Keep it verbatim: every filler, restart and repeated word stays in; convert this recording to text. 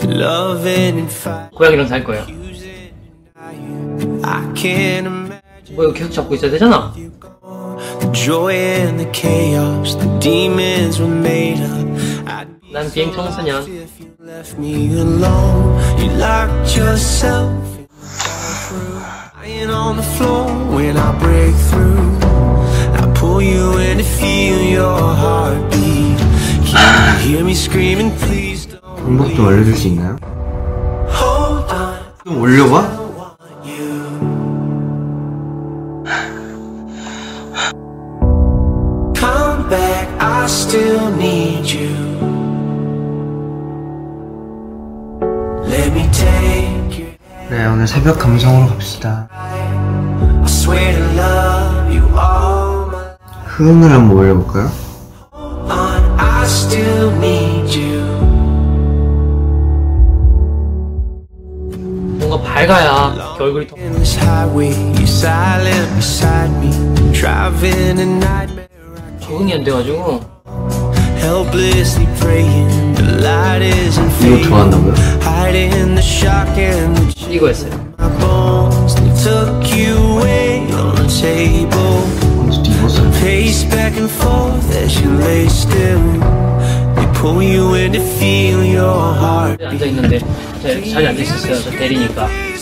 loving and fight. 고양이랑 살 거예요. I can't imagine. 뭐 이거 계속 잡고 있어야 되잖아. The joy and the chaos, the demons were made up. 난 비행 청소년. If you left me alone, you locked yourself in the room. Lying on the floor when I break through. I pull you in to feel your heartbeat. Can you hear me screaming, please don't. 방법 좀 알려줄 수 있나요? Hold on. 좀 올려봐? Come back, I still need you. Let me take you. 네, 오늘 새벽 감성으로 갑시다. I swear to love you all my 흐음을 한번 올려볼까요? on. I still need you. 뭔가 밝아야 얼굴이 더. In this highway, you silent beside me, driving a nightmare. 적응이 안 돼가지고. Helplessly praying, the light isn't 이거 fading. 좋아한다고요? Hiding the shock and the 이거 했어요. my bones. They took you away on the table. 언제도 입었어요. Pace back and forth as you lay still. They pull you in to feel your heart. 앉아 있는데 자리 앉아 있었어요. 저 대리니까.